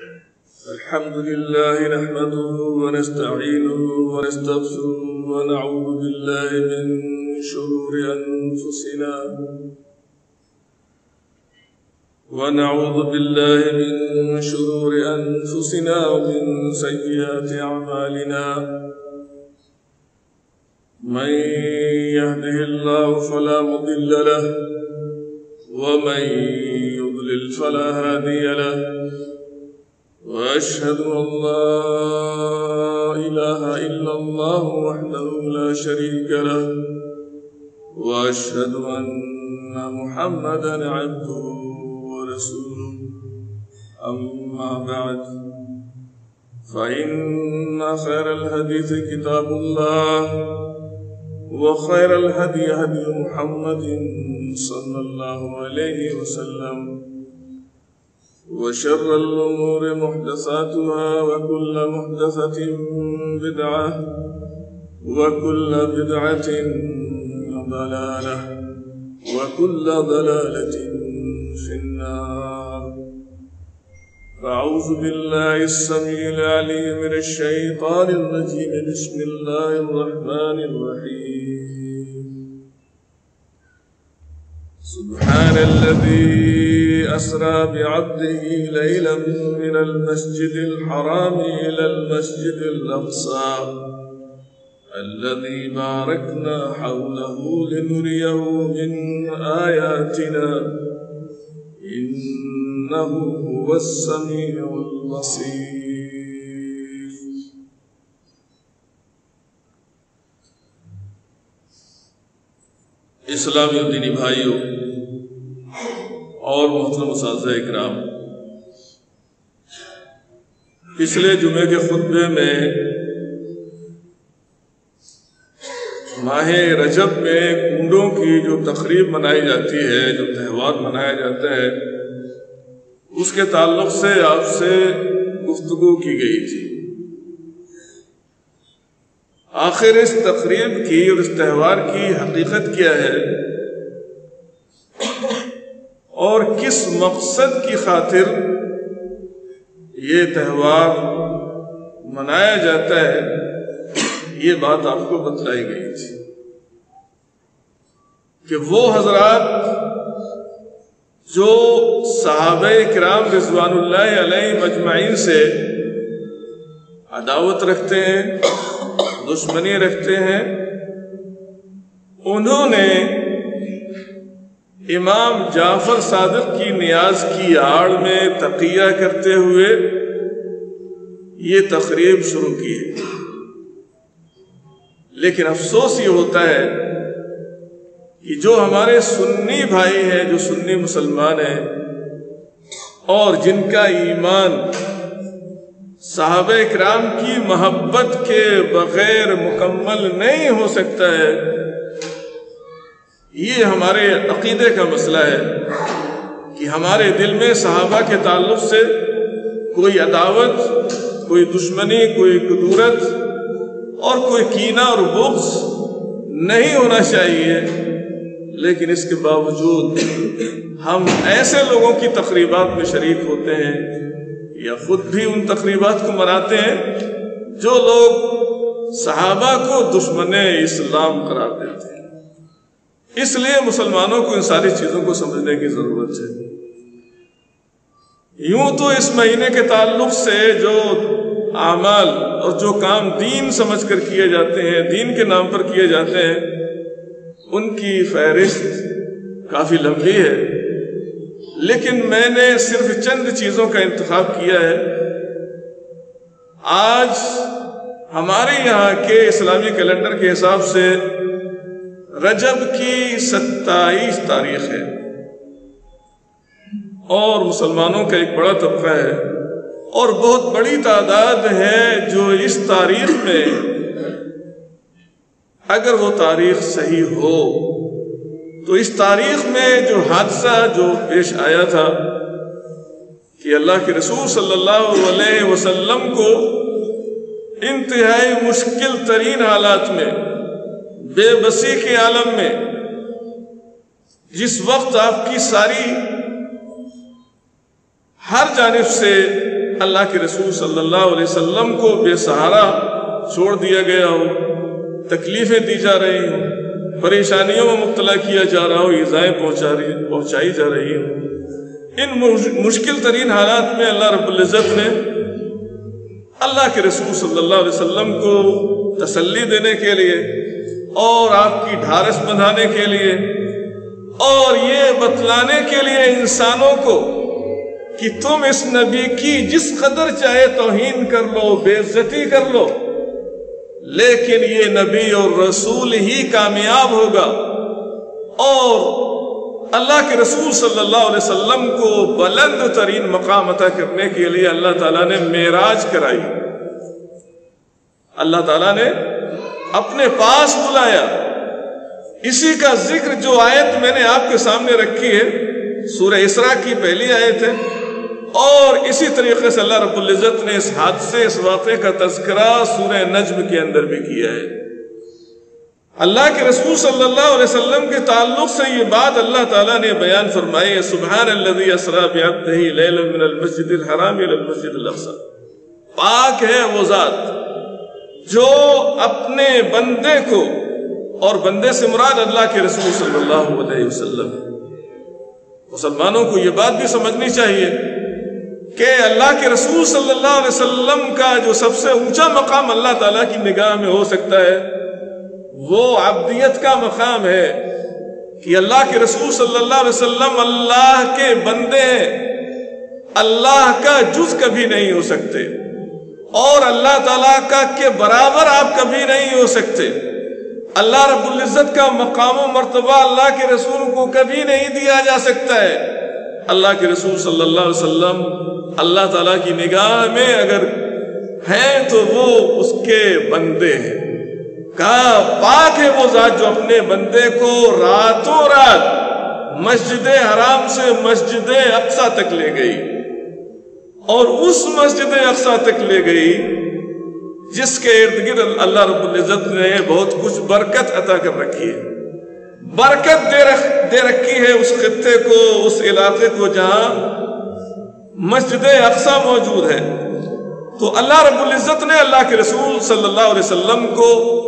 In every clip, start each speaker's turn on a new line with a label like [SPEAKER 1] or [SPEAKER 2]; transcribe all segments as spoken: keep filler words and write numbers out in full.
[SPEAKER 1] الحمد لله نحمده ونستعينه ونستغفره ونعوذ بالله من شرور أنفسنا ونعوذ بالله من شرور أنفسنا ومن سيئات أعمالنا من يهده الله فلا مضل له ومن يضلل فلا هادي له وأشهد أن لا إله إلا الله وحده لا شريك له وأشهد أن محمدا عبده ورسوله أما بعد فإن خير الحديث كتاب الله وخير الهدي هدي محمد صلى الله عليه وسلم وشر الأمور محدثاتها وكل محدثة بدعة وكل بدعة ضلالة وكل ضلالة في النار. أعوذ بالله السميع العليم من الشيطان الرجيم. بسم الله الرحمن الرحيم. سبحان الذي أسرى بعبده ليلا من المسجد الحرام إلى المسجد الأقصى الذي باركنا حوله لنريه من آياتنا إنه هو السميع البصير. اسلامی و دینی بھائیوں اور محترم اساتذہ اکرام، پچھلے جمعے کے خطبے میں ماہ رجب میں کنڈوں کی جو تقریب منائی جاتی ہے، جو تہوار منایا جاتا ہے، اس کے تعلق سے آپ سے گفتگو کی گئی تھی. آخر اس تقریب کی اور اس تہوار کی حقیقت کیا ہے اور کس مقصد کی خاطر یہ تہوار منایا جاتا ہے، یہ بات آپ کو بتلائی گئی تھی کہ وہ حضرات جو صحابہ کرام رضوان اللہ علیہ مجمعین سے عداوت رکھتے ہیں، دشمنی رکھتے ہیں، انہوں نے امام جعفر صادق کی نیاز کی آڑ میں تقیہ کرتے ہوئے یہ تقریب شروع کی ہے. لیکن افسوس یہ ہوتا ہے کہ جو ہمارے سنی بھائی ہیں، جو سنی مسلمان ہیں اور جن کا ایمان صحابہ کرام کی محبت کے بغیر مکمل نہیں ہو سکتا ہے، یہ ہمارے عقیدے کا مسئلہ ہے کہ ہمارے دل میں صحابہ کے تعلق سے کوئی عداوت، کوئی دشمنی، کوئی کدورت اور کوئی کینہ اور بغض نہیں ہونا چاہیے. لیکن اس کے باوجود ہم ایسے لوگوں کی تقریبات میں شریک ہوتے ہیں یا خود بھی ان تقریبات کو مناتے ہیں جو لوگ صحابہ کو دشمن اسلام قرار دیتے ہیں. اس لیے مسلمانوں کو ان ساری چیزوں کو سمجھنے کی ضرورت ہے. یوں تو اس مہینے کے تعلق سے جو اعمال اور جو کام دین سمجھ کر کیے جاتے ہیں، دین کے نام پر کیے جاتے ہیں، ان کی فہرست کافی لمبی ہے. لیکن میں نے صرف چند چیزوں کا انتخاب کیا ہے. آج ہمارے یہاں کے اسلامی کیلنڈر کے حساب سے رجب کی ستائیس تاریخ ہے اور مسلمانوں کا ایک بڑا طبقہ ہے اور بہت بڑی تعداد ہے جو اس تاریخ میں، اگر وہ تاریخ صحیح ہو تو اس تاریخ میں جو حادثہ جو پیش آیا تھا کہ اللہ کے رسول صلی اللہ علیہ وسلم کو انتہائی مشکل ترین حالات میں، بے بسی کے عالم میں، جس وقت آپ کی ساری ہر جانب سے اللہ کے رسول صلی اللہ علیہ وسلم کو بے سہارا چھوڑ دیا گیا ہو، تکلیفیں دی جا رہی ہوں، پریشانیوں میں مبتلا کیا جا رہا ہو، ایذائیں پہنچا رہی پہنچائی جا رہی ہوں، ان مشکل ترین حالات میں اللہ رب العزت نے اللہ کے رسول صلی اللہ علیہ وسلم کو تسلی دینے کے لیے اور آپ کی ڈھارس بندھانے کے لیے اور یہ بتلانے کے لیے انسانوں کو کہ تم اس نبی کی جس قدر چاہے توہین کر لو، بے عزتی کر لو، لیکن یہ نبی اور رسول ہی کامیاب ہوگا، اور اللہ کے رسول صلی اللہ علیہ وسلم کو بلند ترین مقام عطا کرنے کے لیے اللہ تعالیٰ نے معراج کرائی، اللہ تعالیٰ نے اپنے پاس بلایا۔ اسی کا ذکر جو آیت میں نے آپ کے سامنے رکھی ہے سورہ اسراء کی پہلی آیت ہے، اور اسی طریقے سے اللہ رب العزت نے اس حادثے اس واقعے کا تذکرہ سورہ نجم کے اندر بھی کیا ہے۔ اللہ کے رسول صلی اللہ علیہ وسلم کے تعلق سے یہ بات اللہ تعالیٰ نے بیان فرمائی ہے، سبحان الذی اسریٰ بعبدہ لیلا من المسجد الحرام الی المسجد الاقصی، پاک ہے وہ ذات جو اپنے بندے کو، اور بندے سے مراد اللہ کے رسول صلی اللہ علیہ وسلم، مسلمانوں کو یہ بات بھی سمجھنی چاہیے کہ اللہ کے رسول صلی اللہ علیہ وسلم کا جو سب سے اونچا مقام اللہ تعالیٰ کی نگاہ میں ہو سکتا ہے وہ عبدیت کا مقام ہے، کہ اللہ کے رسول صلی اللہ علیہ وسلم اللہ کے بندے ہیں، اللہ کا جز کبھی نہیں ہو سکتے، اور اللہ تعالیٰ کا کے برابر آپ کبھی نہیں ہو سکتے۔ اللہ رب العزت کا مقام و مرتبہ اللہ کے رسول کو کبھی نہیں دیا جا سکتا ہے۔ اللہ کے رسول صلی اللہ علیہ وسلم اللہ تعالیٰ کی نگاہ میں اگر ہیں تو وہ اس کے بندے ہیں، کہا پاک ہے وہ ذات جو اپنے بندے کو راتوں رات مسجد حرام سے مسجد اقصی تک لے گئی، اور اس مسجد اقصی تک لے گئی جس کے ارد گرد اللہ رب العزت نے بہت کچھ برکت عطا کر رکھی ہے، برکت دے رکھ دے رکھی ہے اس خطے کو، اس علاقے کو جہاں مسجد اقصی موجود ہے۔ تو اللہ رب العزت نے اللہ کے رسول صلی اللہ علیہ وسلم کو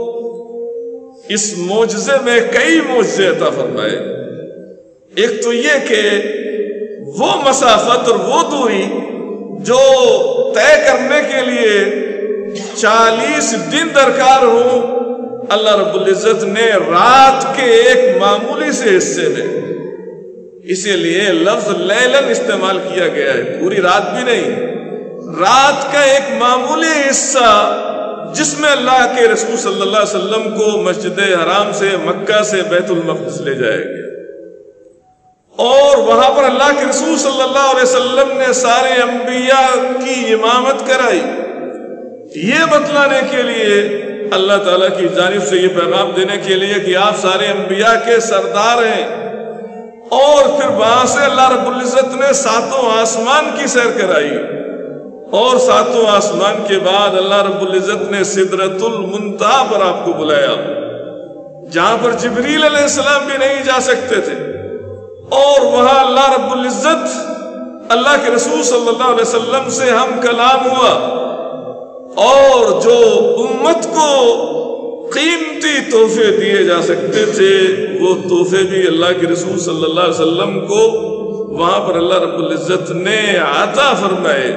[SPEAKER 1] اس معجزے میں کئی معجزے عطا فرمائے۔ ایک تو یہ کہ وہ مسافت اور وہ دوری جو طے کرنے کے لیے چالیس دن درکار ہوں، اللہ رب العزت نے رات کے ایک معمولی سے حصے میں، اسی لیے لفظ لیلن استعمال کیا گیا ہے، پوری رات بھی نہیں، رات کا ایک معمولی حصہ جس میں اللہ کے رسول صلی اللہ علیہ وسلم کو مسجد حرام سے مکہ سے بیت المقدس لے جایا گیا، اور وہاں پر اللہ کے رسول صلی اللہ علیہ وسلم نے سارے انبیاء کی امامت کرائی، یہ بتلانے کے لیے اللہ تعالیٰ کی جانب سے یہ پیغام دینے کے لیے کہ آپ سارے انبیاء کے سردار ہیں، اور پھر وہاں سے اللہ رب العزت نے ساتوں آسمان کی سیر کرائی، اور ساتوں آسمان کے بعد اللہ رب العزت نے سدرۃ المنتہا پر آپ کو بلایا، جہاں پر جبریل علیہ السلام بھی نہیں جا سکتے تھے، اور وہاں اللہ رب العزت اللہ کے رسول صلی اللہ علیہ وسلم سے ہم کلام ہوا، اور جو امت کو قیمتی تحفے دیے جا سکتے تھے وہ تحفے بھی اللہ کے رسول صلی اللہ علیہ وسلم کو وہاں پر اللہ رب العزت نے عطا فرمائے۔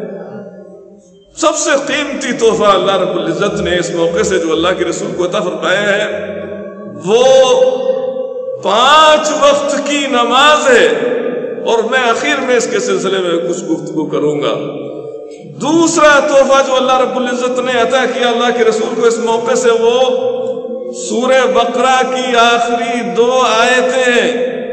[SPEAKER 1] سب سے قیمتی تحفہ اللہ رب العزت نے اس موقع سے جو اللہ کے رسول کو عطا فرمایا ہے وہ پانچ وقت کی نماز ہے، اور میں آخر میں اس کے سلسلے میں کچھ گفتگو کروں گا۔ دوسرا تحفہ جو اللہ رب العزت نے عطا کیا اللہ کے رسول کو اس موقع سے وہ سورہ بقرہ کی آخری دو آیتیں ہیں،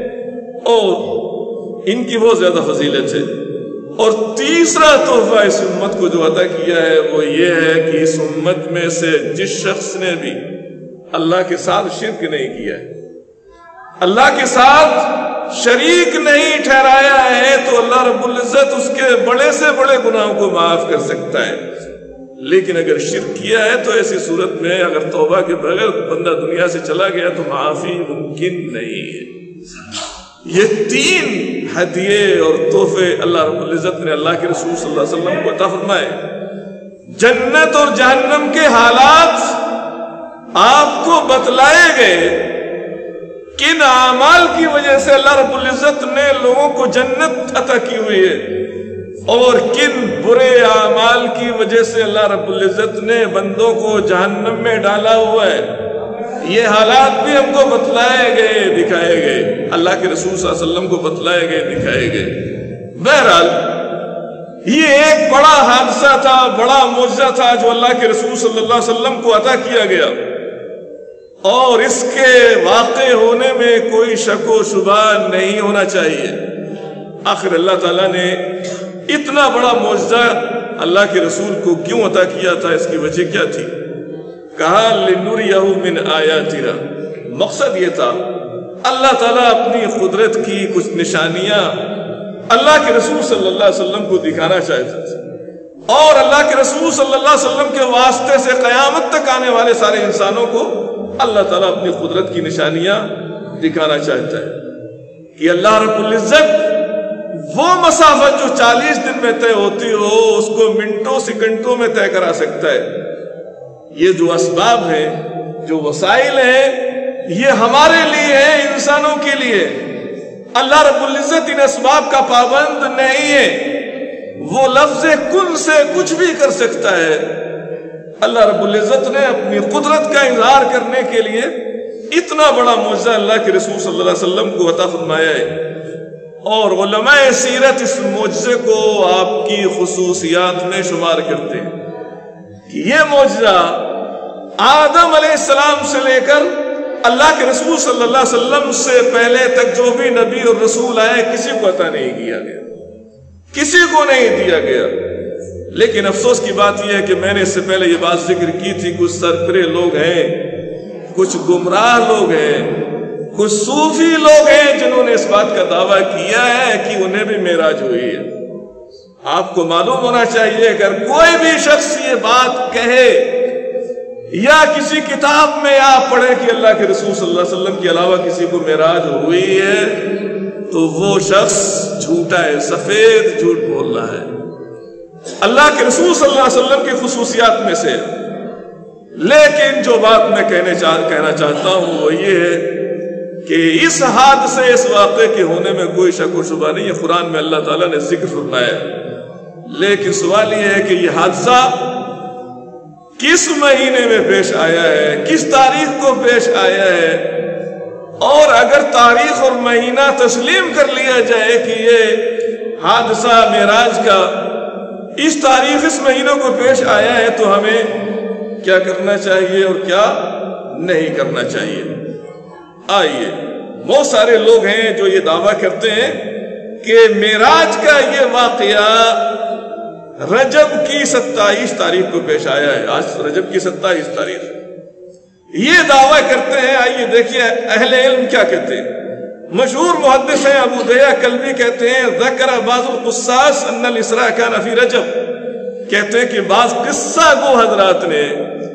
[SPEAKER 1] اور ان کی بہت زیادہ فضیلت ہے۔ اور تیسرا تحفہ اس امت کو جو عطا کیا ہے وہ یہ ہے کہ اس امت میں سے جس شخص نے بھی اللہ کے ساتھ شرک نہیں کیا ہے، اللہ کے ساتھ شریک نہیں ٹھہرایا ہے، تو اللہ رب العزت اس کے بڑے سے بڑے گناہوں کو معاف کر سکتا ہے۔ لیکن اگر شرک کیا ہے تو ایسی صورت میں اگر توبہ کے بغیر بندہ دنیا سے چلا گیا تو معافی ممکن نہیں ہے۔ یہ تین ہدیے اور تحفے اللہ رب العزت نے اللہ کے رسول صلی اللہ علیہ وسلم کو عطا فرمائے۔ جنت اور جہنم کے حالات آپ کو بتلائے گئے، کن اعمال کی وجہ سے اللہ رب العزت نے لوگوں کو جنت عطا کی ہوئی ہے اور کن برے اعمال کی وجہ سے اللہ رب العزت نے بندوں کو جہنم میں ڈالا ہوا ہے۔ یہ حالات بھی ہم کو بتلائے گئے، دکھائے گئے، اللہ کے رسول صلی اللہ علیہ وسلم کو بتلائے گئے، دکھائے گئے۔ بہرحال یہ ایک بڑا حادثہ تھا، بڑا معجزہ تھا جو اللہ کے رسول صلی اللہ علیہ وسلم کو عطا کیا گیا، اور اس کے واقع ہونے میں کوئی شک و شبہ نہیں ہونا چاہیے۔ آخر اللہ تعالیٰ نے اتنا بڑا معجزہ اللہ کے رسول کو کیوں عطا کیا تھا، اس کی وجہ کیا تھی؟ کہا لِنُرِيَهُ مِنْ آيَاتِنَا، مقصد یہ تھا اللہ تعالیٰ اپنی قدرت کی کچھ نشانیاں اللہ کے رسول صلی اللہ علیہ وسلم کو دکھانا چاہتا تھا، اور اللہ کے رسول صلی اللہ علیہ وسلم کے واسطے سے قیامت تک آنے والے سارے انسانوں کو اللہ تعالیٰ اپنی قدرت کی نشانیاں دکھانا چاہتا ہے کہ اللہ رب العزت وہ مسافت جو چالیس دن میں طے ہوتی ہو اس کو منٹوں سیکنڈوں میں طے کرا سکتا ہے۔ یہ جو اسباب ہیں، جو وسائل ہیں، یہ ہمارے لیے ہیں، انسانوں کے لیے۔ اللہ رب العزت ان اسباب کا پابند نہیں ہے، وہ لفظ کن سے کچھ بھی کر سکتا ہے۔ اللہ رب العزت نے اپنی قدرت کا اظہار کرنے کے لیے اتنا بڑا معجزہ اللہ کے رسول صلی اللہ علیہ وسلم کو عطا فرمایا ہے، اور علماء سیرت اس معجزے کو آپ کی خصوصیات میں شمار کرتے ہیں کہ یہ معجزہ آدم علیہ السلام سے لے کر اللہ کے رسول صلی اللہ علیہ وسلم سے پہلے تک جو بھی نبی اور رسول آئے کسی کو عطا نہیں کیا گیا، کسی کو نہیں دیا گیا۔ لیکن افسوس کی بات یہ ہے کہ میں نے اس سے پہلے یہ بات ذکر کی تھی، کچھ سرکرے لوگ ہیں، کچھ گمراہ لوگ ہیں، کچھ صوفی لوگ ہیں جنہوں نے اس بات کا دعویٰ کیا ہے کہ انہیں بھی معراج ہوئی ہے۔ آپ کو معلوم ہونا چاہیے اگر کوئی بھی شخص یہ بات کہے یا کسی کتاب میں آپ پڑھے کہ اللہ کے رسول صلی اللہ علیہ وسلم کے علاوہ کسی کو معراج ہوئی ہے تو وہ شخص جھوٹا ہے، سفید جھوٹ بول رہا ہے۔ اللہ کے رسول صلی اللہ علیہ وسلم کی خصوصیات میں سے، لیکن جو بات میں کہنے چاہ کہنا چاہتا ہوں وہ یہ ہے کہ اس حادثے اس واقعے کے ہونے میں کوئی شک و شبہ نہیں ہے، قرآن میں اللہ تعالیٰ نے ذکر فرمایا ہے۔ لیکن سوال یہ ہے کہ یہ حادثہ کس مہینے میں پیش آیا ہے، کس تاریخ کو پیش آیا ہے، اور اگر تاریخ اور مہینہ تسلیم کر لیا جائے کہ یہ حادثہ معراج کا اس تاریخ اس مہینوں کو پیش آیا ہے تو ہمیں کیا کرنا چاہیے اور کیا نہیں کرنا چاہیے۔ آئیے، بہت سارے لوگ ہیں جو یہ دعویٰ کرتے ہیں کہ معراج کا یہ واقعہ رجب کی ستائیس تاریخ کو پیش آیا ہے۔ آج رجب کی ستائیس تاریخ یہ دعویٰ کرتے ہیں۔ آئیے دیکھیے اہل علم کیا کہتے ہیں۔ مشہور محدث ہیں ابو دیا کلبی کہتے ہیں ذکر بعض القصاص ان الاسراء کان فی رجب، کہتے ہیں کہ بعض قصہ گو حضرات نے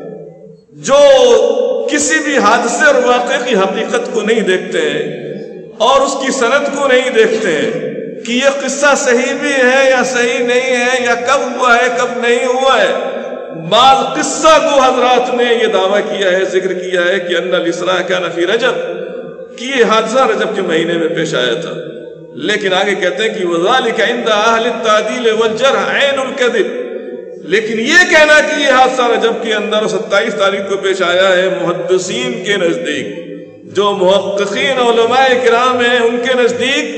[SPEAKER 1] جو کسی بھی حادثے اور واقعے کی حقیقت کو نہیں دیکھتے ہیں اور اس کی سند کو نہیں دیکھتے ہیں کہ یہ قصہ صحیح بھی ہے یا صحیح نہیں ہے، یا کب ہوا ہے کب نہیں ہوا ہے، بعض قصہ گو حضرات نے یہ دعویٰ کیا ہے، ذکر کیا ہے کہ ان الاسراء کان فی رجب، کہ یہ حادثہ رجب کے مہینے میں پیش آیا تھا۔ لیکن آگے کہتے ہیں کہ وَذَلِكَ عِنْدَ أَهْلِ التَّعْدِيلِ وَالْجَرْحِ عَيْنُ الْكَذِبِ، لیکن یہ کہنا کہ یہ حادثہ رجب کے اندر ستائیس تاریخ کو پیش آیا ہے، محدثین کے نزدیک، جو محققین علماء کرام ہیں ان کے نزدیک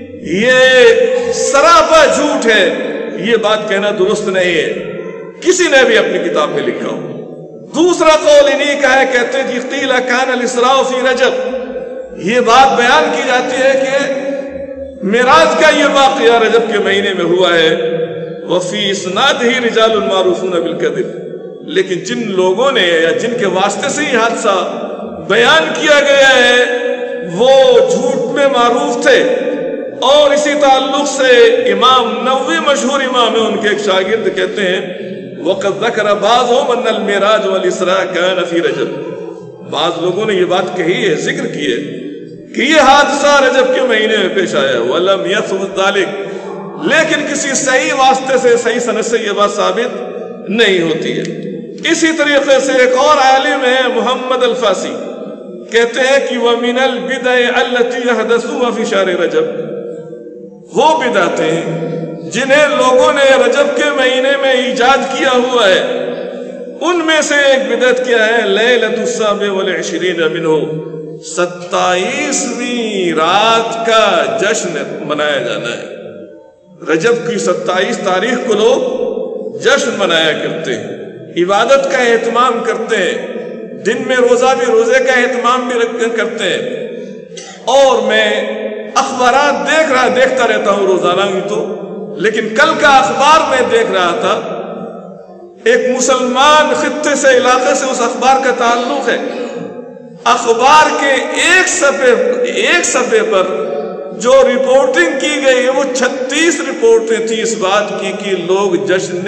[SPEAKER 1] یہ سراپا جھوٹ ہے، یہ بات کہنا درست نہیں ہے، کسی نے بھی اپنی کتاب میں لکھا ہو۔ دوسرا قول انہی کا ہے، کہتے ہیں کہ قیل کان الاسراء فی رجب، یہ بات بیان کی جاتی ہے کہ معراج کا یہ واقعہ رجب کے مہینے میں ہوا ہے، وفی اسنادہ رجال معروفون بالکذب، لیکن جن لوگوں نے یا جن کے واسطے سے یہ حادثہ بیان کیا گیا ہے وہ جھوٹ میں معروف تھے، اور اسی تعلق سے امام نووی مشہور امام ہیں، ان کے ایک شاگرد کہتے ہیں وَقَدْ ذَكَرَ بَعْضُهُمْ أَنَّ الْمِعْرَاجَ وَالْإِسْرَاءَ كَانَ فِي رَجَبٍ، بعض لوگوں نے یہ بات کہی ہے، ذکر کی ہے کہ یہ حادثہ رجب کے مہینے میں پیش آیا وَلَمْ يَثْبُتْ ذَلِكَ، لیکن کسی صحیح واسطے سے صحیح سند سے یہ بات ثابت نہیں ہوتی ہے۔ اسی طریقے سے ایک اور عالم ہے محمد الفاسی، کہتے ہیں کہ وَمِنَ الْبِدَعِ الَّتِي يَحْدَثُوهَا فِي شَهْرِ رجب، وہ بدعتیں جنہیں لوگوں نے رجب کے مہینے میں ایجاد کیا ہوا ہے، ان میں سے ایک بدعت کیا ہے؟ لیلۃ السابع والعشرین منہ، ستائیسویں رات کا جشن منایا جانا ہے۔ رجب کی ستائیس تاریخ کو لوگ جشن منایا کرتے ہیں، عبادت کا اہتمام کرتے ہیں، دن میں روزہ بھی روزے کا اہتمام بھی کرتے ہیں۔ اور میں اخبارات دیکھ رہا دیکھتا رہتا ہوں روزانہ ہی تو، لیکن کل کا اخبار میں دیکھ رہا تھا، ایک مسلمان خطے سے علاقے سے اس اخبار کا تعلق ہے، اخبار کے ایک صفحے ایک صفحے پر جو رپورٹنگ کی گئی ہے وہ چھتیس رپورٹیں تھی اس بات کی کہ لوگ جشن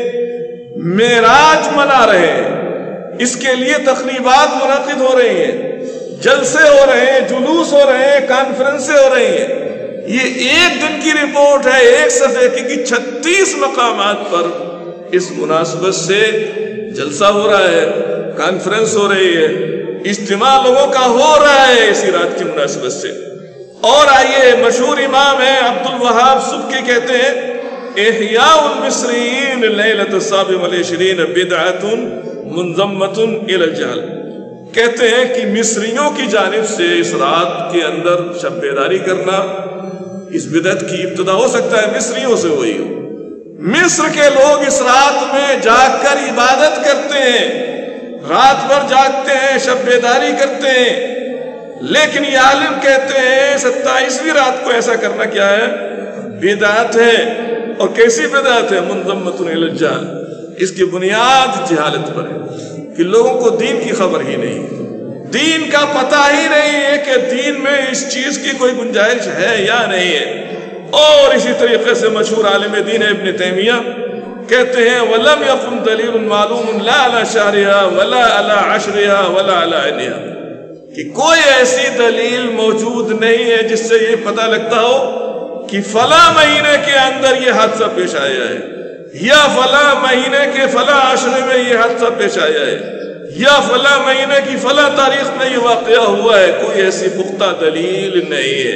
[SPEAKER 1] معراج منا رہے ہیں، اس کے لیے تقریبات منعقد ہو رہی ہیں، جلسے ہو رہے ہیں، جلوس ہو رہے ہیں، کانفرنسیں ہو رہی ہیں۔ یہ ایک دن کی رپورٹ ہے ایک صفحے کی کہ چھتیس مقامات پر اس مناسبت سے جلسہ ہو رہا ہے، کانفرنس ہو رہی ہے، اجتماع لوگوں کا ہو رہا ہے اسی رات کی مناسبت سے۔ اور آئیے، مشہور امام ہیں عبد الوہاب سبکی، کہتے ہیں احیاء المصریین لیلۃ السابع والعشرین بدعۃ منضمۃ الی الجہل، کہتے ہیں کہ مصریوں کی جانب سے اس رات کے اندر شب بیداری کرنا، اس بدعت کی ابتدا ہو سکتا ہے مصریوں سے ہوئی ہو۔ مصر کے لوگ اس رات میں جاگ کر عبادت کرتے ہیں، رات بھر جاگتے ہیں، شب بیداری کرتے ہیں، لیکن یہ عالم کہتے ہیں ستائیسویں رات کو ایسا کرنا کیا ہے؟ بدعت ہے۔ اور کیسی بدعت ہے؟ منضمۃ الی الجہل، اس کی بنیاد جہالت پر ہے کہ لوگوں کو دین کی خبر ہی نہیں، دین کا پتہ ہی نہیں ہے کہ دین میں اس چیز کی کوئی گنجائش ہے یا نہیں ہے۔ اور اسی طریقے سے مشہور عالم دین ابن تیمیہ کہتے ہیں وَلَمْ يَقُمْ دَلِيلٌ مَعْلُومٌ لَا عَلَى شَهْرِهَا وَلَا عَلَى عَشْرِهَا وَلَا عَلَى عَيْنِهَا، کہ کوئی ایسی دلیل موجود نہیں ہے جس سے یہ پتہ لگتا ہو کہ فلاں مہینے کے اندر یہ حادثہ پیش آیا ہے، یا فلاں مہینے کے فلاں عشرے میں یہ حادثہ پیش آیا ہے، یا فلاں مہینے کی فلاں تاریخ میں یہ واقعہ ہوا ہے، کوئی ایسی پختہ دلیل نہیں ہے۔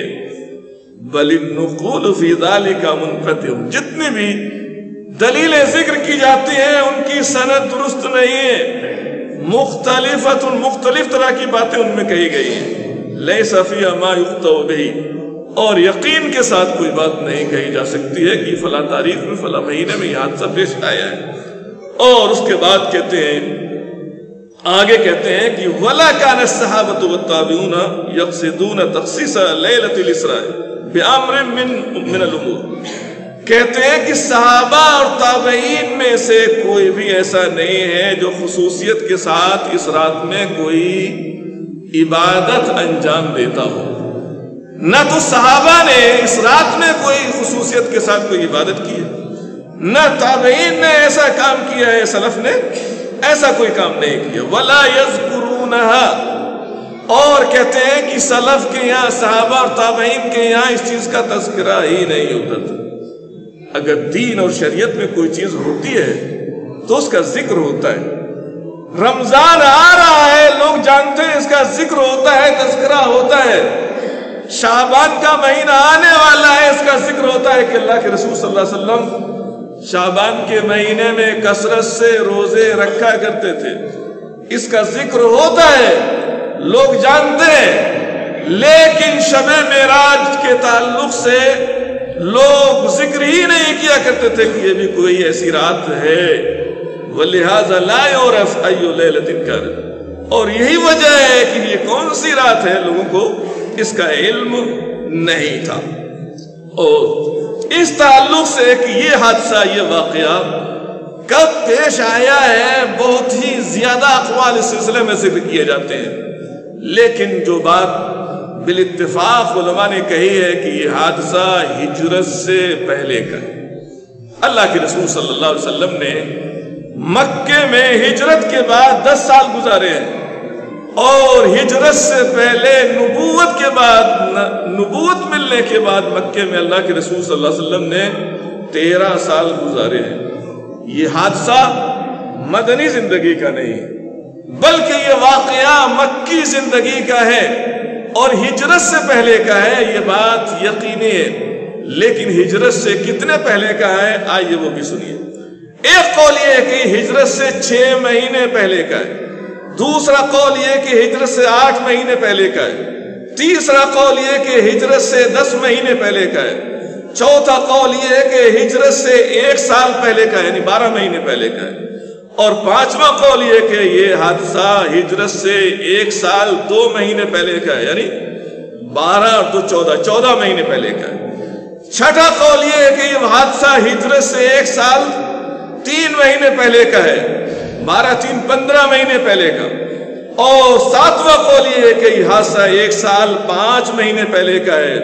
[SPEAKER 1] بل النقول فی ذلک منقطع، جتنی بھی دلیلیں ذکر کی جاتی ہیں ان کی سند درست نہیں ہے، مختلفت مختلف طرح کی باتیں ان میں کہی گئی ہیں، لیس فیہا ما یقطع بہ، اور یقین کے ساتھ کوئی بات نہیں کہی جا سکتی ہے کہ فلاں تاریخ میں فلاں مہینے میں یہ حادثہ پیش آیا ہے۔ اور اس کے بعد کہتے ہیں، آگے کہتے ہیں کہ وَلَا كَانَ الصَّحَابَةُ وَالتَّابِعُونَ يَقْصِدُونَ تَخْصِيصَ لَيْلَةِ الْإِسْرَاءِ بِأَمْرٍ مِّن مِّنَ الْأُمُورِ، کہتے ہیں کہ صحابہ اور تابعین میں سے کوئی بھی ایسا نہیں ہے جو خصوصیت کے ساتھ اس رات میں کوئی عبادت انجام دیتا ہو۔ نہ تو صحابہ نے اس رات میں کوئی خصوصیت کے ساتھ کوئی عبادت کی ہے، نہ تابعین نے ایسا کام کیا ہے، سلف نے ایسا کوئی کام نہیں کیا۔ وَلَا يَذْكُرُونَهَا، اور کہتے ہیں کہ سلف کے یہاں، صحابہ اور تابعین کے یہاں اس چیز کا تذکرہ ہی نہیں ہوتا تھا۔ اگر دین اور شریعت میں کوئی چیز ہوتی ہے تو اس کا ذکر ہوتا ہے۔ رمضان آ رہا ہے، لوگ جانتے ہیں اس کا ذکر ہوتا ہے، تذکرہ ہوتا ہے۔ شعبان کا مہینہ آنے والا ہے، اس کا ذکر ہوتا ہے کہ اللہ کے رسول صلی اللہ علیہ وسلم شعبان کے مہینے میں کثرت سے روزے رکھا کرتے تھے، اس کا ذکر ہوتا ہے، لوگ جانتے ہیں۔ لیکن شب معراج کے تعلق سے لوگ ذکر ہی نہیں کیا کرتے تھے کہ یہ بھی کوئی ایسی رات ہے۔ وَلِهَذَا لَا يُعْرَفُ أَيُّ لَيْلَةٍ كَانَتْ، اور یہی وجہ ہے کہ یہ کون سی رات ہے، لوگوں کو اس کا علم نہیں تھا۔ اور اس تعلق سے کہ یہ حادثہ، یہ واقعہ کب پیش آیا ہے، بہت ہی زیادہ اقوال اس سلسلے میں ذکر کیے جاتے ہیں، لیکن جو بات بالاتفاق علماء نے کہی ہے کہ یہ حادثہ ہجرت سے پہلے کا ہے۔ اللہ کے رسول صلی اللہ علیہ وسلم نے مکے میں ہجرت کے بعد دس سال گزارے ہیں، اور ہجرت سے پہلے نبوت کے بعد نبوت ملنے کے بعد مکے میں اللہ کے رسول صلی اللہ علیہ وسلم نے تیرہ سال گزارے ہیں۔ یہ حادثہ مدنی زندگی کا نہیں بلکہ یہ واقعہ مکی زندگی کا ہے اور ہجرت سے پہلے کا ہے، یہ بات یقینی ہے۔ لیکن ہجرت سے کتنے پہلے کا ہے آئیے وہ بھی سنیے۔ ایک قول یہ ہے کہ ہجرت سے چھ مہینے پہلے کا ہے، دوسرا قول یہ کہ ہجرت سے آٹھ مہینے پہلے کا ہے، تیسرا قول یہ کہ ہجرت سے دس مہینے پہلے کا ہے، چوتھا قول یہ ہے کہ ہجرت سے ایک سال پہلے کا ہے یعنی بارہ مہینے پہلے کا ہے، اور پانچواں قول یہ کہ یہ حادثہ ہجرت سے ایک سال دو مہینے پہلے کا ہے یعنی بارہ اور دو چودہ چودہ مہینے پہلے کا ہے۔ چھٹا قول یہ ہے کہ یہ حادثہ ہجرت سے ایک سال تین مہینے پہلے کا ہے، بارہ تین پندرہ مہینے پہلے کا، اور ساتواں قول یہ ہے کہ یہ حادثہ ایک سال پانچ مہینے پہلے کا ہے،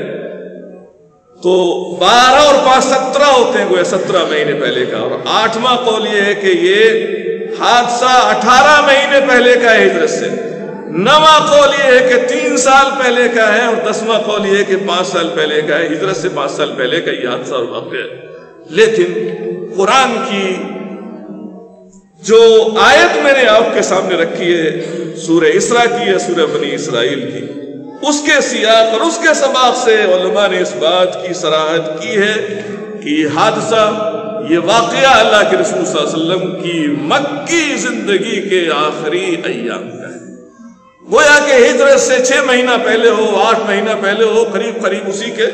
[SPEAKER 1] تو بارہ اور پانچ سترہ ہوتے ہیں گویا سترہ مہینے پہلے کا، اور آٹھواں قول یہ ہے کہ یہ حادثہ اٹھارہ مہینے پہلے کا ہے ہجرت سے، نواں قول یہ ہے کہ تین سال پہلے کا ہے، اور دسواں قول یہ ہے کہ پانچ سال پہلے کا ہے، ہجرت سے پانچ سال پہلے کا یہ حادثہ اور واقعہ ہے۔ لیکن قرآن کی جو آیت میں نے آپ کے سامنے رکھی ہے سورہ اسراء کی ہے، سورہ بنی اسرائیل کی، اس کے سیاق اور اس کے سباق سے علماء نے اس بات کی صراحت کی ہے کہ یہ حادثہ یہ واقعہ اللہ کے رسول صلی اللہ علیہ وسلم کی مکی زندگی کے آخری ایام کا ہے۔ گویا کہ ہجرت سے چھ مہینہ پہلے ہو، آٹھ مہینہ پہلے ہو، قریب قریب اسی کے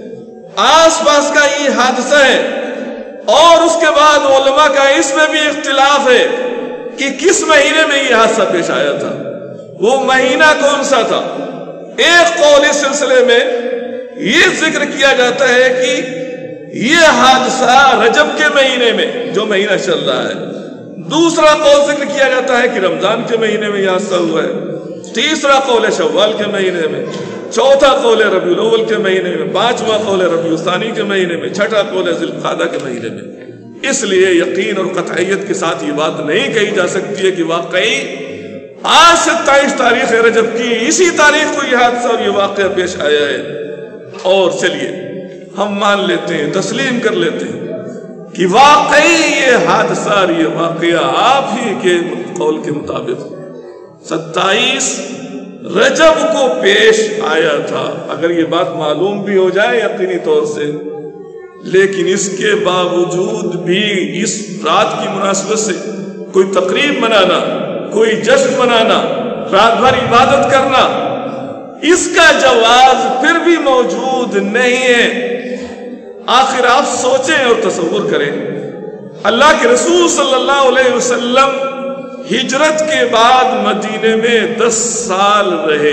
[SPEAKER 1] آس پاس کا یہ حادثہ ہے، اور اس کے بعد علماء کا اس میں بھی اختلاف ہے کہ کس مہینے میں یہ حادثہ پیش آیا تھا، وہ مہینہ کون سا تھا۔ ایک قول اس سلسلے میں یہ ذکر کیا جاتا ہے کہ یہ حادثہ رجب کے مہینے میں جو مہینہ چل رہا ہے، دوسرا قول ذکر کیا جاتا ہے کہ رمضان کے مہینے میں یہ حادثہ ہوا ہے، تیسرا قول ہے شوال کے مہینے میں، چوتھا قول ہے ربیع الاول کے مہینے میں، پانچواں قول ہے ربیع الثانی کے مہینے میں، چھٹا قول ہے ذی القعدہ کے مہینے میں۔ اس لیے یقین اور قطعیت کے ساتھ یہ بات نہیں کہی جا سکتی ہے کہ واقعی آج ستائیس تاریخ رجب کی اسی تاریخ کو یہ حادثہ اور یہ واقعہ پیش آیا ہے۔ اور چلیے ہم مان لیتے ہیں، تسلیم کر لیتے ہیں کہ واقعی یہ حادثہ اور یہ واقعہ آپ ہی کے قول کے مطابق ستائیس رجب کو پیش آیا تھا، اگر یہ بات معلوم بھی ہو جائے یقینی طور سے، لیکن اس کے باوجود بھی اس رات کی مناسبت سے کوئی تقریب منانا، کوئی جشن منانا، رات بھر عبادت کرنا، اس کا جواز پھر بھی موجود نہیں ہے۔ آخر آپ سوچیں اور تصور کریں، اللہ کے رسول صلی اللہ علیہ وسلم ہجرت کے بعد مدینے میں دس سال رہے،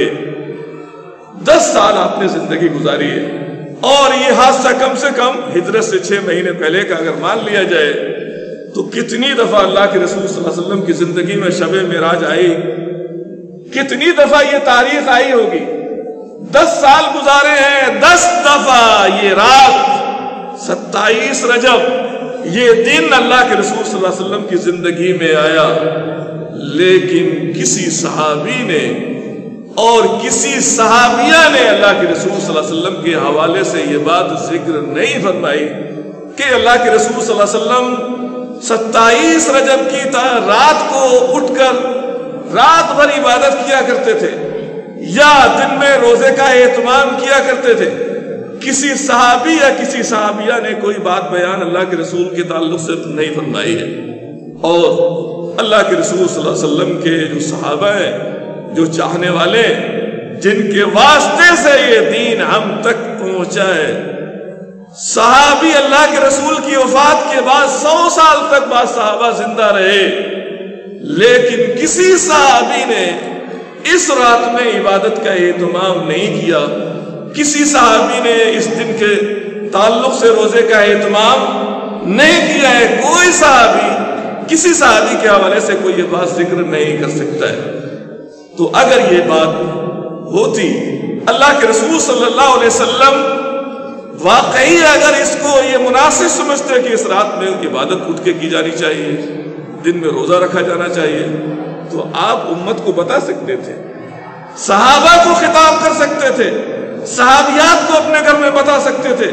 [SPEAKER 1] دس سال آپ نے زندگی گزاری ہے، اور یہ حادثہ کم سے کم ہجرت سے چھ مہینے پہلے کا اگر مان لیا جائے تو کتنی دفعہ اللہ کے رسول صلی اللہ علیہ وسلم کی زندگی میں شب معراج آئی، کتنی دفعہ یہ تاریخ آئی ہوگی۔ دس سال گزارے ہیں، دس دفعہ یہ رات ستائیس رجب یہ دن اللہ کے رسول صلی اللہ علیہ وسلم کی زندگی میں آیا، لیکن کسی صحابی نے اور کسی صحابیہ نے اللہ کے رسول صلی اللہ علیہ وسلم کے حوالے سے یہ بات ذکر نہیں فرمائی کہ اللہ کے رسول صلی اللہ علیہ وسلم ستائیس رجب کی رات کو اٹھ کر رات بھر عبادت کیا کرتے تھے یا دن میں روزے کا اہتمام کیا کرتے تھے۔ کسی صحابی یا کسی صحابیہ نے کوئی بات بیان اللہ کے رسول کے تعلق سے نہیں فرمائی ہے، اور اللہ کے رسول صلی اللہ علیہ وسلم کے جو صحابہ ہیں، جو چاہنے والے، جن کے واسطے سے یہ دین ہم تک پہنچا ہے، صحابی اللہ کے رسول کی وفات کے بعد سو سال تک بعض صحابہ زندہ رہے، لیکن کسی صحابی نے اس رات میں عبادت کا اہتمام نہیں کیا، کسی صحابی نے اس دن کے تعلق سے روزے کا اہتمام نہیں کیا ہے۔ کوئی صحابی کسی صحابی کے حوالے سے کوئی یہ بات ذکر نہیں کر سکتا ہے۔ تو اگر یہ بات ہوتی، اللہ کے رسول صلی اللہ علیہ وسلم واقعی اگر اس کو یہ مناسب سمجھتے کہ اس رات میں عبادت اٹھ کے کی جانی چاہیے، دن میں روزہ رکھا جانا چاہیے، تو آپ امت کو بتا سکتے تھے صحابہ کو خطاب کر سکتے تھے، صحابیات کو اپنے گھر میں بتا سکتے تھے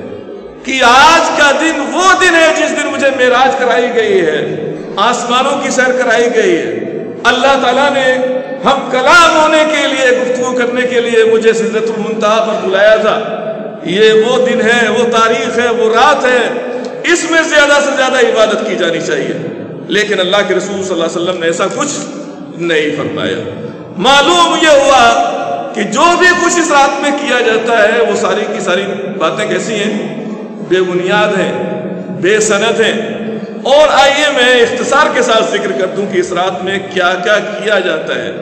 [SPEAKER 1] کہ آج کا دن وہ دن ہے جس دن مجھے معراج کرائی گئی ہے، آسمانوں کی سیر کرائی گئی ہے، اللہ تعالیٰ نے ہم کلام ہونے کے لیے، گفتگو کرنے کے لیے مجھے سدرۃ المنتہا پر بلایا تھا۔ یہ وہ دن ہے، وہ تاریخ ہے، وہ رات ہے، اس میں زیادہ سے زیادہ عبادت کی جانی چاہیے۔ لیکن اللہ کے رسول صلی اللہ علیہ وسلم نے ایسا کچھ نہیں فرمایا۔ معلوم یہ ہوا کہ جو بھی کچھ اس رات میں کیا جاتا ہے وہ ساری کی ساری باتیں کیسی ہیں؟ بے بنیاد ہیں، بے سند ہیں۔ اور آئیے میں اختصار کے ساتھ ذکر کر دوں کہ اس رات میں کیا کیا کیا جاتا ہے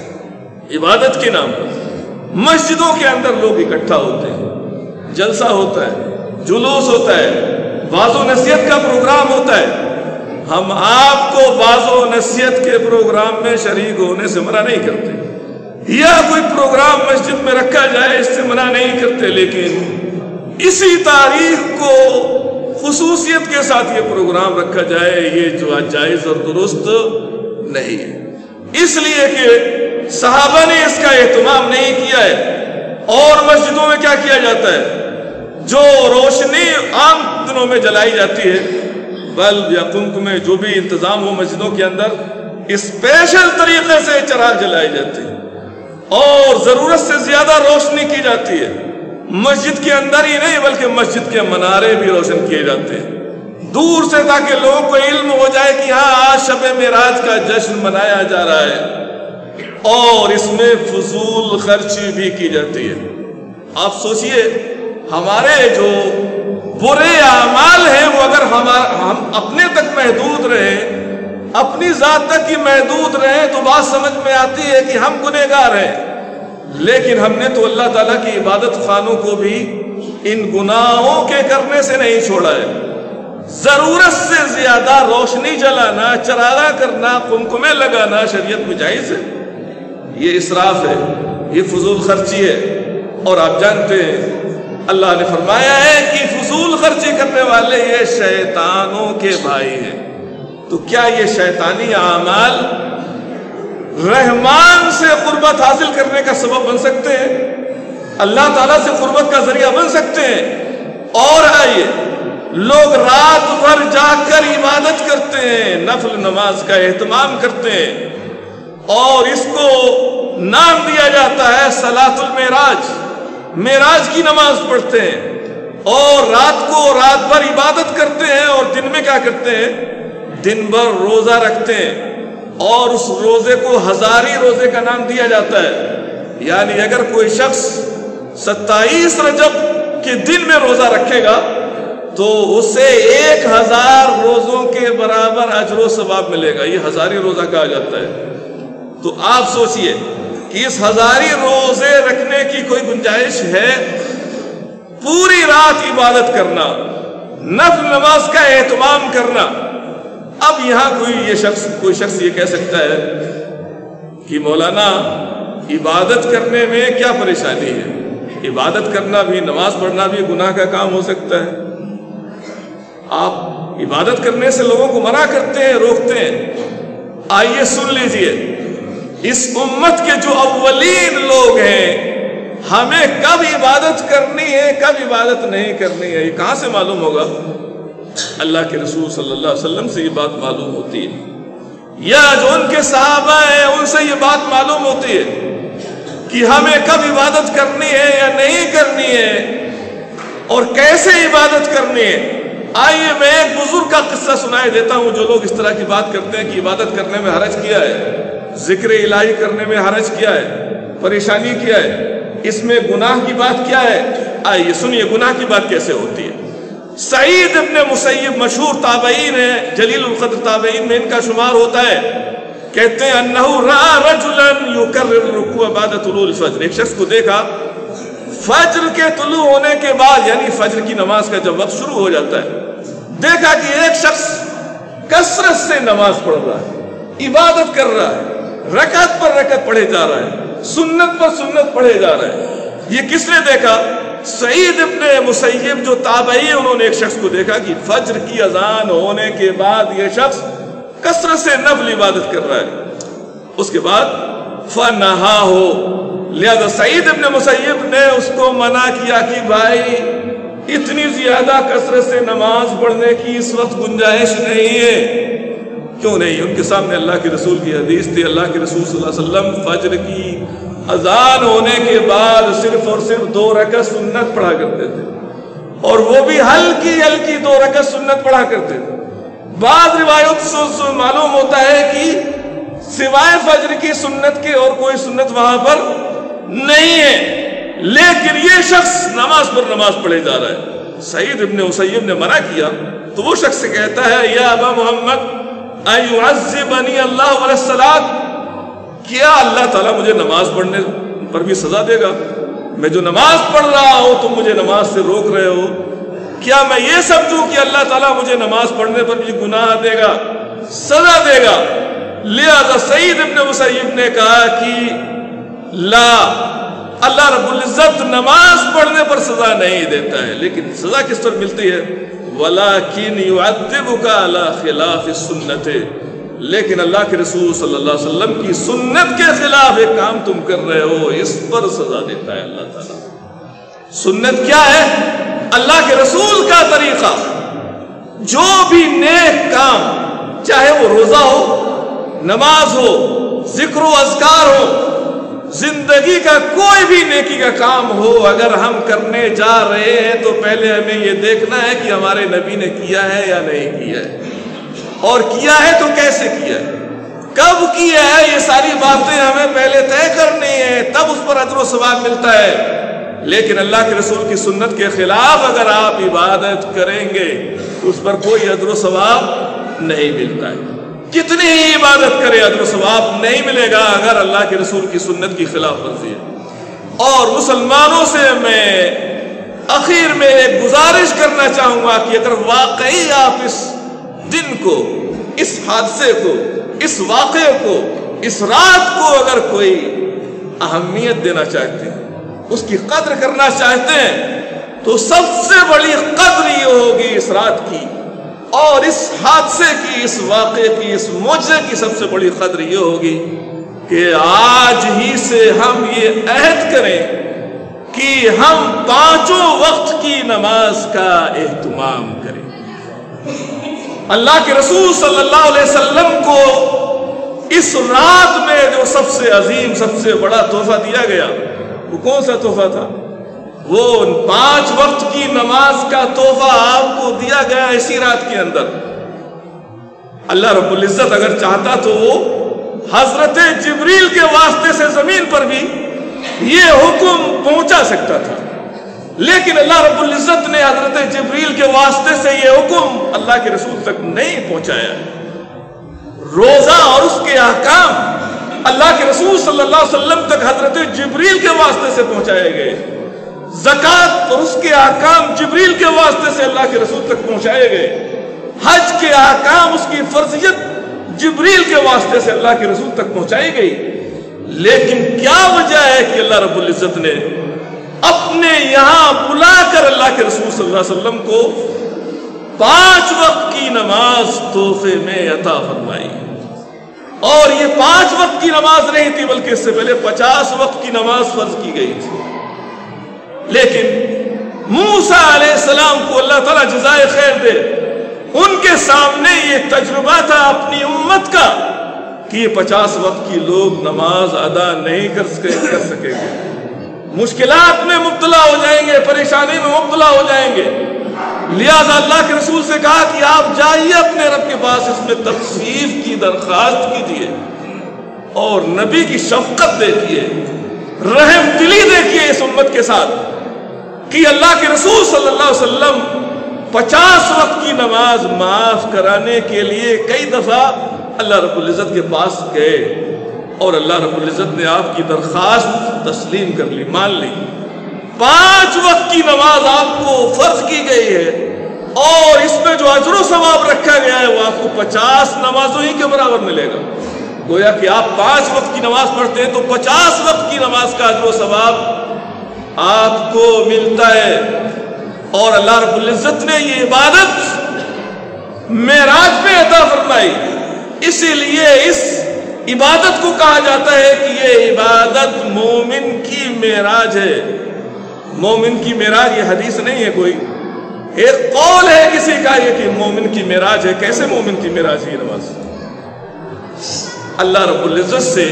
[SPEAKER 1] عبادت کے نام پر۔ مسجدوں کے اندر لوگ اکٹھا ہوتے ہیں، جلسہ ہوتا ہے، جلوس ہوتا ہے، واعظ و نصیحت کا پروگرام ہوتا ہے۔ ہم آپ کو واعظ و نصیحت کے پروگرام میں شریک ہونے سے منع نہیں کرتے، یا کوئی پروگرام مسجد میں رکھا جائے اس سے منع نہیں کرتے، لیکن اسی تاریخ کو خصوصیت کے ساتھ یہ پروگرام رکھا جائے یہ جو جائز اور درست نہیں ہے، اس لیے کہ صحابہ نے اس کا اہتمام نہیں کیا ہے۔ اور مسجدوں میں کیا کیا جاتا ہے؟ جو روشنی عام دنوں میں جلائی جاتی ہے، بلب یا قمقمے جو بھی انتظام ہو مسجدوں کے اندر، اسپیشل طریقے سے چراغ جلائی جاتی ہے اور ضرورت سے زیادہ روشنی کی جاتی ہے۔ مسجد کے اندر ہی نہیں بلکہ مسجد کے منارے بھی روشن کیے جاتے ہیں دور سے، تاکہ لوگوں کو علم ہو جائے کہ ہاں آج شب معراج کا جشن منایا جا رہا ہے۔ اور اس میں فضول خرچی بھی کی جاتی ہے۔ آپ سوچئے ہمارے جو برے اعمال ہیں وہ اگر ہم اپنے تک محدود رہیں، اپنی ذات تک ہی محدود رہیں تو بات سمجھ میں آتی ہے کہ ہم گنہگار ہیں، لیکن ہم نے تو اللہ تعالیٰ کی عبادت خانوں کو بھی ان گناہوں کے کرنے سے نہیں چھوڑا ہے۔ ضرورت سے زیادہ روشنی جلانا، چراغاں کرنا، قمقمے لگانا شریعت میں جائز ہے؟ یہ اسراف ہے، یہ فضول خرچی ہے۔ اور آپ جانتے ہیں اللہ نے فرمایا ہے کہ فضول خرچی کرنے والے یہ شیطانوں کے بھائی ہیں۔ تو کیا یہ شیطانی اعمال رحمان سے قربت حاصل کرنے کا سبب بن سکتے ہیں؟ اللہ تعالیٰ سے قربت کا ذریعہ بن سکتے ہیں؟ اور آئیے لوگ رات بھر جاگ کر عبادت کرتے ہیں، نفل نماز کا اہتمام کرتے ہیں، اور اس کو نام دیا جاتا ہے صلاۃ المعراج، معراج کی نماز پڑھتے ہیں، اور رات کو رات بھر عبادت کرتے ہیں، اور دن میں کیا کرتے ہیں؟ دن بھر روزہ رکھتے ہیں، اور اس روزے کو ہزاری روزے کا نام دیا جاتا ہے۔ یعنی اگر کوئی شخص ستائیس رجب کے دن میں روزہ رکھے گا تو اسے ایک ہزار روزوں کے برابر اجر و ثواب ملے گا، یہ ہزاری روزہ کہا جاتا ہے۔ تو آپ سوچئے کہ اس ہزاری روزے رکھنے کی کوئی گنجائش ہے؟ پوری رات عبادت کرنا، نفل نماز کا اہتمام کرنا۔ اب یہاں کوئی یہ شخص کوئی شخص یہ کہہ سکتا ہے کہ مولانا عبادت کرنے میں کیا پریشانی ہے؟ عبادت کرنا بھی، نماز پڑھنا بھی گناہ کا کام ہو سکتا ہے۔ آپ عبادت کرنے سے لوگوں کو منع کرتے ہیں، روکتے ہیں۔ آئیے سن لیجئے، اس امت کے جو اولین لوگ ہیں ہمیں کب عبادت کرنی ہے، کب عبادت نہیں کرنی ہے، یہ کہاں سے معلوم ہوگا؟ اللہ کے رسول صلی اللہ علیہ وسلم سے یہ بات معلوم ہوتی ہے، یا جو ان کے صحابہ ہیں ان سے یہ بات معلوم ہوتی ہے کہ ہمیں کب عبادت کرنی ہے یا نہیں کرنی ہے، اور کیسے عبادت کرنی ہے۔ آئیے میں ایک بزرگ کا قصہ سنائے دیتا ہوں۔ جو لوگ اس طرح کی بات کرتے ہیں کہ عبادت کرنے میں حرج کیا ہے، ذکر الہی کرنے میں حرج کیا ہے، پریشانی کیا ہے، اس میں گناہ کی بات کیا ہے، آئیے سنیے گناہ کی بات کیسے ہوتی ہے۔ سعید ابن مسیب مشہور تابعین ہیں، جلیل القدر تابعین میں ان کا شمار ہوتا ہے۔ کہتے ہیں انہو رأى رجلا یکرر الرکوع بعد طلوع الفجر، ایک شخص کو دیکھا فجر کے طلوع ہونے کے بعد، یعنی فجر کی نماز کا جب وقت شروع ہو جاتا ہے، دیکھا کہ ایک شخص کثرت سے نماز پڑھ رہا ہے، عبادت کر رہا ہے، رکعت پر رکعت پڑھے جا رہا ہے، سنت پر سنت پڑھے جا رہا ہے۔ یہ کس نے دیکھا؟ سعید ابن مسیب جو تابعی ہیں، انہوں نے ایک شخص کو دیکھا کہ فجر کی اذان ہونے کے بعد یہ شخص کثرت سے نفل عبادت کر رہا ہے۔ اس کے بعد فنہاہو، لہذا سعید ابن مسیب نے اس کو منع کیا کہ بھائی اتنی زیادہ کثرت سے نماز پڑھنے کی اس وقت گنجائش نہیں ہے۔ کیوں نہیں؟ ان کے سامنے اللہ کے رسول کی حدیث تھی، اللہ کے رسول صلی اللہ علیہ وسلم فجر کی اذان ہونے کے بعد صرف اور صرف دو رکعت سنت پڑھا کرتے تھے، اور وہ بھی ہلکی ہلکی دو رکعت سنت پڑھا کرتے تھے۔ بعض روایت سے معلوم ہوتا ہے کہ سوائے فجر کی سنت کے اور کوئی سنت وہاں پر نہیں ہے، لیکن یہ شخص نماز پر نماز پڑھے جا رہا ہے۔ سعید ابن مسیب نے منع کیا تو وہ شخص کہتا ہے یا ابا محمد ایعذبنی اللہ ولی الصلاۃ، کیا اللہ تعالیٰ مجھے نماز پڑھنے پر بھی سزا دے گا؟ میں جو نماز پڑھ رہا ہوں تم مجھے نماز سے روک رہے ہو، کیا میں یہ سمجھوں کہ اللہ تعالیٰ مجھے نماز پڑھنے پر بھی گناہ دے گا، سزا دے گا؟ لہذا سعید ابن مسیب نے کہا کہ لا، اللہ رب العزت نماز پڑھنے پر سزا نہیں دیتا ہے، لیکن سزا کس پر ملتی ہے؟ وَلَكِنْ يُعَذِّبُكَ عَلَى خِلَافِ السُّنَّةِ، لیکن اللہ کے رسول صلی اللہ علیہ وسلم کی سنت کے خلاف ایک کام تم کر رہے ہو، اس پر سزا دیتا ہے اللہ تعالیٰ۔ سنت کیا ہے؟ اللہ کے رسول کا طریقہ۔ جو بھی نیک کام، چاہے وہ روزہ ہو، نماز ہو، ذکر و اذکار ہو، زندگی کا کوئی بھی نیکی کا کام ہو، اگر ہم کرنے جا رہے ہیں تو پہلے ہمیں یہ دیکھنا ہے کہ ہمارے نبی نے کیا ہے یا نہیں کیا ہے، اور کیا ہے تو کیسے کیا ہے، کب کیا ہے، یہ ساری باتیں ہمیں پہلے طے کرنی ہے، تب اس پر اجر و ثواب ملتا ہے۔ لیکن اللہ کے رسول کی سنت کے خلاف اگر آپ عبادت کریں گے تو اس پر کوئی اجر و ثواب نہیں ملتا ہے۔ کتنی ہی عبادت کرے اجر و ثواب نہیں ملے گا اگر اللہ کے رسول کی سنت کی خلاف ورزی ہے۔ اور مسلمانوں سے میں اخیر میں ایک گزارش کرنا چاہوں گا کہ اگر واقعی آپ اس دن کو، اس حادثے کو، اس واقعے کو، اس رات کو اگر کوئی اہمیت دینا چاہتے ہیں، اس کی قدر کرنا چاہتے ہیں، تو سب سے بڑی قدر یہ ہوگی اس رات کی، اور اس حادثے کی، اس واقعے کی، اس معجزے کی سب سے بڑی قدر یہ ہوگی کہ آج ہی سے ہم یہ عہد کریں کہ ہم پانچوں وقت کی نماز کا اہتمام کریں۔ اللہ کے رسول صلی اللہ علیہ وسلم کو اس رات میں جو سب سے عظیم، سب سے بڑا تحفہ دیا گیا، وہ کون سا تحفہ تھا؟ وہ پانچ وقت کی نماز کا تحفہ آپ کو دیا گیا اسی رات کے اندر۔ اللہ رب العزت اگر چاہتا تو وہ حضرت جبریل کے واسطے سے زمین پر بھی یہ حکم پہنچا سکتا تھا، لیکن اللہ رب العزت نے حضرت جبریل کے واسطے سے یہ حکم اللہ کے رسول تک نہیں پہنچایا۔ روزہ اور اس کے احکام اللہ کے رسول صلی اللہ علیہ وسلم تک حضرت جبریل کے واسطے سے پہنچائے گئے، زکوٰۃ اور اس کے احکام جبریل کے واسطے سے اللہ کے رسول تک پہنچائے گئے، حج کے احکام، اس کی فرضیت جبریل کے واسطے سے اللہ کے رسول تک پہنچائی گئی۔ لیکن کیا وجہ ہے کہ اللہ رب العزت نے اپنے یہاں بلا کر اللہ کے رسول صلی اللہ علیہ وسلم کو پانچ وقت کی نماز تحفے میں عطا فرمائی؟ اور یہ پانچ وقت کی نماز نہیں تھی، بلکہ اس سے پہلے پچاس وقت کی نماز فرض کی گئی تھی۔ لیکن موسیٰ علیہ السلام کو اللہ تعالیٰ جزائے خیر دے، ان کے سامنے یہ تجربہ تھا اپنی امت کا کہ یہ پچاس وقت کی لوگ نماز ادا نہیں کر سکیں گے، مشکلات میں مبتلا ہو جائیں گے، پریشانی میں مبتلا ہو جائیں گے۔ لہذا اللہ کے رسول سے کہا کہ آپ جائیے اپنے رب کے پاس، اس میں تخفیف کی درخواست کیجیے اور نبی کی شفقت دیکھیے، رحم دلی دیکھیے اس امت کے ساتھ کہ اللہ کے رسول صلی اللہ علیہ وسلم پچاس وقت کی نماز معاف کرانے کے لیے کئی دفعہ اللہ رب العزت کے پاس گئے، اور اللہ رب العزت نے آپ کی درخواست تسلیم کر لی، مان لی۔ پانچ وقت کی نماز آپ کو فرض کی گئی ہے، اور اس میں جو اجر و ثواب رکھا گیا ہے وہ آپ کو پچاس نمازوں ہی کے برابر ملے گا۔ گویا کہ آپ پانچ وقت کی نماز پڑھتے ہیں تو پچاس وقت کی نماز کا اجر و ثواب آپ کو ملتا ہے۔ اور اللہ رب العزت نے یہ عبادت معراج میں عطا فرمائی، اسی لیے اس عبادت کو کہا جاتا ہے کہ یہ عبادت مومن کی معراج ہے. مومن کی معراج یہ حدیث نہیں ہے کوئی, ایک قول ہے کسی کا یہ کہ مومن کی معراج ہے. کیسے مومن کی معراج ہے نماز؟ اللہ رب العزت سے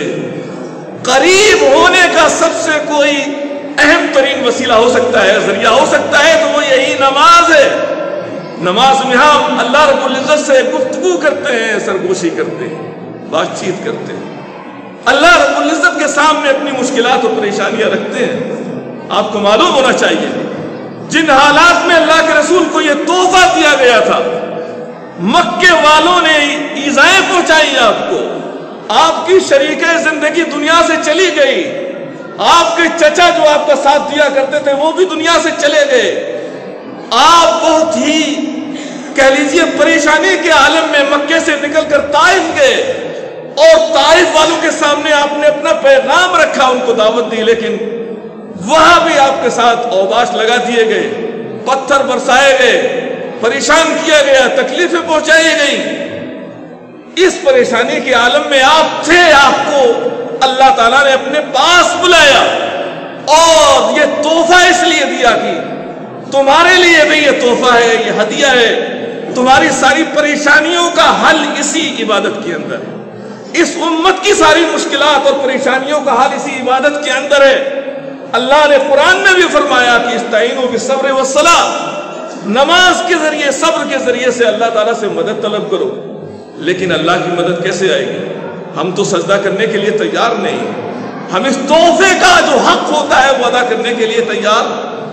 [SPEAKER 1] قریب ہونے کا سب سے کوئی اہم ترین وسیلہ ہو سکتا ہے, ذریعہ ہو سکتا ہے, تو وہ یہی نماز ہے. نماز میں ہم اللہ رب العزت سے گفتگو کرتے ہیں, سرگوشی کرتے ہیں, بات چیت کرتے ہیں, اللہ رب العزت کے سامنے اپنی مشکلات اور پریشانیاں رکھتے ہیں. آپ کو معلوم ہونا چاہیے جن حالات میں اللہ کے رسول کو یہ تحفہ دیا گیا تھا, مکے والوں نے ایذائیں پہنچائی آپ کو, آپ کی شریکہ زندگی دنیا سے چلی گئی, آپ کے چچا جو آپ کا ساتھ دیا کرتے تھے وہ بھی دنیا سے چلے گئے, آپ بہت ہی کہہ لیجیے پریشانی کے عالم میں مکے سے نکل کر طائف گئے, اور طائف والوں کے سامنے آپ نے اپنا پیغام رکھا, ان کو دعوت دی, لیکن وہاں بھی آپ کے ساتھ اوباش لگا دیے گئے, پتھر برسائے گئے, پریشان کیا گیا, تکلیفیں پہنچائی گئی. اس پریشانی کے عالم میں آپ تھے, آپ کو اللہ تعالیٰ نے اپنے پاس بلایا اور یہ تحفہ اس لیے دیا کہ تمہارے لیے بھی یہ تحفہ ہے, یہ ہدیہ ہے, تمہاری ساری پریشانیوں کا حل اسی عبادت کے اندر ہے, اس امت کی ساری مشکلات اور پریشانیوں کا حل اسی عبادت کے اندر ہے. اللہ نے قرآن میں بھی فرمایا کہ استعینوا بالصبر والصلاۃ, نماز کے ذریعے, صبر کے ذریعے سے اللہ تعالیٰ سے مدد طلب کرو. لیکن اللہ کی مدد کیسے آئے گی؟ ہم تو سجدہ کرنے کے لیے تیار نہیں, ہم اس تحفے کا جو حق ہوتا ہے وہ ادا کرنے کے لیے تیار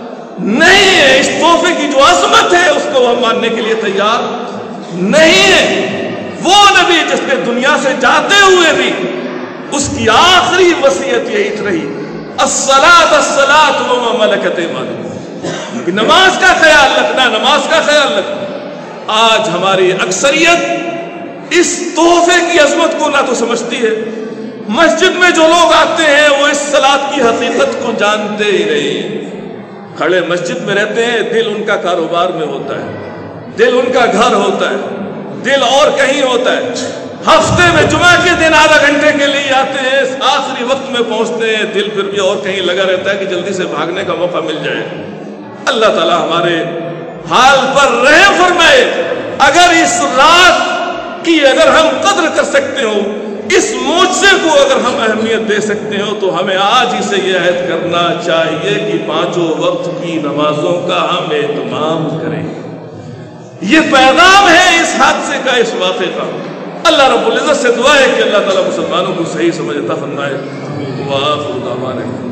[SPEAKER 1] نہیں ہے, اس تحفے کی جو عظمت ہے اس کو ہم ماننے کے لیے تیار نہیں ہے. وہ نبی جس نے دنیا سے جاتے ہوئے بھی اس کی آخری وصیت یہی رہی, الصلاۃ الصلاۃ وما ملکت ایمانکم, نماز کا خیال رکھنا, نماز کا خیال رکھنا. آج ہماری اکثریت اس تحفے کی عظمت کو نہ تو سمجھتی ہے, مسجد میں جو لوگ آتے ہیں وہ اس صلاۃ کی حقیقت کو جانتے ہی نہیں. کھڑے مسجد میں رہتے ہیں, دل ان کا کاروبار میں ہوتا ہے, دل ان کا گھر ہوتا ہے, دل اور کہیں ہوتا ہے. ہفتے میں جمعہ کے دن آدھا گھنٹے کے لیے آتے ہیں, آخری وقت میں پہنچتے ہیں, دل پھر بھی اور کہیں لگا رہتا ہے کہ جلدی سے بھاگنے کا موقع مل جائے. اللہ تعالیٰ ہمارے حال پر رحم فرمائے. اگر اس رات کی اگر ہم قدر کر سکتے ہو, اس معجزے کو اگر ہم اہمیت دے سکتے ہو, تو ہمیں آج ہی سے یہ عہد کرنا چاہیے کہ پانچوں وقت کی نمازوں کا ہم اہتمام کریں. یہ پیغام ہے اس حادثے کا, اس واقعے کا. اللہ رب العزت سے دعا ہے کہ اللہ تعالیٰ مسلمانوں کو صحیح سمجھ عطا فرمائے. وآخر دعوانا